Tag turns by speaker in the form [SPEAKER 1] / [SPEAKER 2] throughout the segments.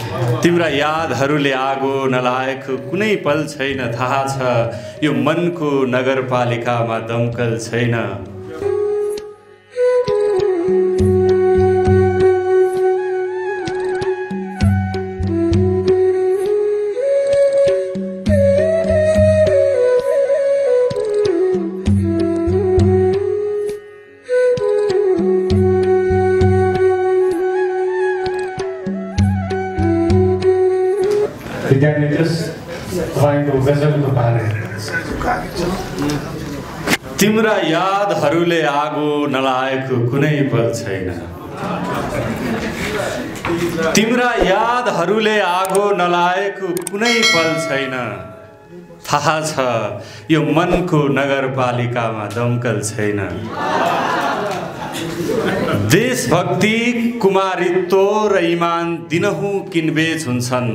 [SPEAKER 1] तिम्रा यादहरूले आगो नलाएको कुनै पल छैन, थाहा छ यो मनको नगरपालिकामा दमकल छैन। तिम्रा यादहरूले आगो नलाएको कुनै पल छैन, तिम्रा यादहरूले आगो नलाएको कुनै पल छैन, थाहा छ यो मनको नगरपालिकामा दमकल छैन। देशभक्ति, कुमारित्व र इमान दिनहुँ किनबेच हुन्छन्।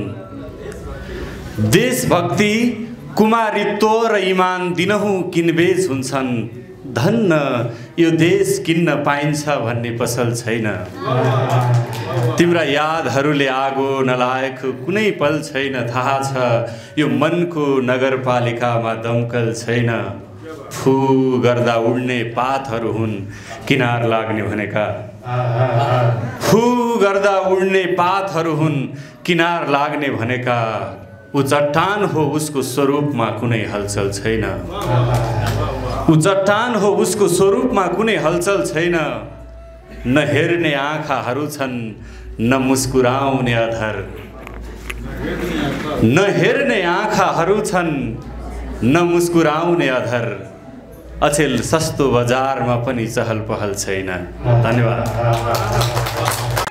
[SPEAKER 1] देशभक्ति, कुमारित्व र इमान दिनहुँ किनबेच हुन्छन्। धन्न यो देश किन्न पाइन्छ भन्ने पसल छैन। तिम्रा यादहरूले आगो नलाएको कुनै पल छैन, थाहा छ यो मनको नगरपालिकामा दमकल छैन। फू गर्दा उड्ने पातहरू हुन् किनार लाग्ने भनेका, फू गर्दा उड्ने पातहरू हुन् किनार लाग्ने भनेका। ऊ चट्टान हो, उसको स्वरूपमा कुनै हलचल छैन। ऊ चट्टान हो, उसको स्वरूपमा कुनै हलचल छैन। न हेर्ने आँखाहरू छन्, न मुस्कुराउने अधर। न हेर्ने आँखाहरू छन्, न मुस्कुराउने अधर। अचेल सस्तो बजारमा पनि चहल पहल छैन। धन्यवाद।